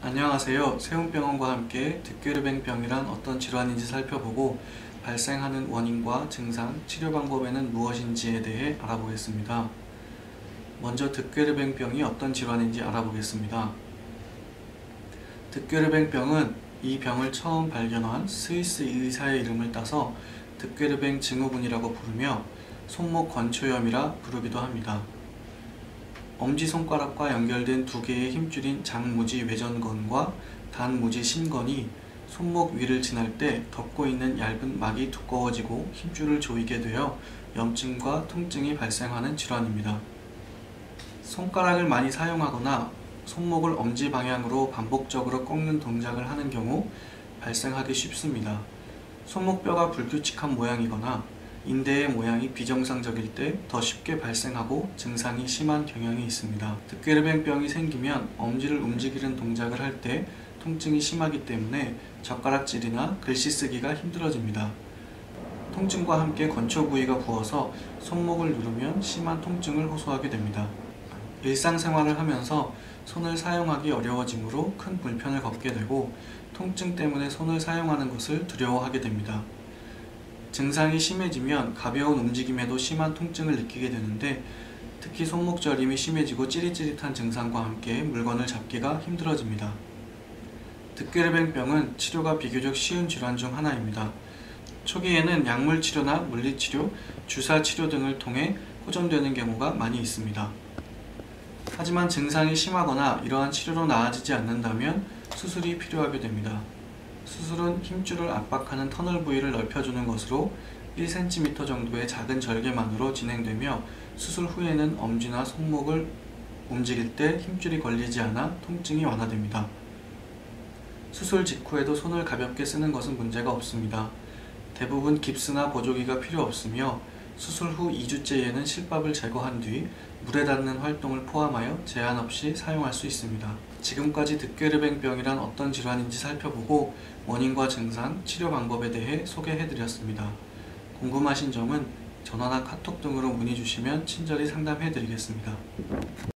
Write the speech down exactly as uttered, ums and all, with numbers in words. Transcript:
안녕하세요. 세운병원과 함께 득괴르뱅병이란 어떤 질환인지 살펴보고 발생하는 원인과 증상, 치료 방법에는 무엇인지에 대해 알아보겠습니다. 먼저 득괴르뱅병이 어떤 질환인지 알아보겠습니다. 득괴르뱅병은 이 병을 처음 발견한 스위스 의사의 이름을 따서 득괴르뱅 증후군이라고 부르며 손목 건초염이라 부르기도 합니다. 엄지손가락과 연결된 두 개의 힘줄인 장무지 외전건과 단무지 신건이 손목 위를 지날 때 덮고 있는 얇은 막이 두꺼워지고 힘줄을 조이게 되어 염증과 통증이 발생하는 질환입니다. 손가락을 많이 사용하거나 손목을 엄지 방향으로 반복적으로 꺾는 동작을 하는 경우 발생하기 쉽습니다. 손목뼈가 불규칙한 모양이거나 인대의 모양이 비정상적일 때 더 쉽게 발생하고 증상이 심한 경향이 있습니다. 득괴르뱅병이 생기면 엄지를 움직이는 동작을 할 때 통증이 심하기 때문에 젓가락질이나 글씨 쓰기가 힘들어집니다. 통증과 함께 건초 부위가 부어서 손목을 누르면 심한 통증을 호소하게 됩니다. 일상생활을 하면서 손을 사용하기 어려워지므로 큰 불편을 겪게 되고 통증 때문에 손을 사용하는 것을 두려워하게 됩니다. 증상이 심해지면 가벼운 움직임에도 심한 통증을 느끼게 되는데 특히 손목 저림이 심해지고 찌릿찌릿한 증상과 함께 물건을 잡기가 힘들어집니다. 득괴르뱅병은 치료가 비교적 쉬운 질환 중 하나입니다. 초기에는 약물치료나 물리치료, 주사치료 등을 통해 호전되는 경우가 많이 있습니다. 하지만 증상이 심하거나 이러한 치료로 나아지지 않는다면 수술이 필요하게 됩니다. 수술은 힘줄을 압박하는 터널 부위를 넓혀주는 것으로 일 센티미터 정도의 작은 절개만으로 진행되며 수술 후에는 엄지나 손목을 움직일 때 힘줄이 걸리지 않아 통증이 완화됩니다. 수술 직후에도 손을 가볍게 쓰는 것은 문제가 없습니다. 대부분 깁스나 보조기가 필요 없으며 수술 후 이 주째에는 실밥을 제거한 뒤 물에 닿는 활동을 포함하여 제한 없이 사용할 수 있습니다. 지금까지 득괴르뱅병이란 어떤 질환인지 살펴보고 원인과 증상, 치료 방법에 대해 소개해드렸습니다. 궁금하신 점은 전화나 카톡 등으로 문의 주시면 친절히 상담해드리겠습니다.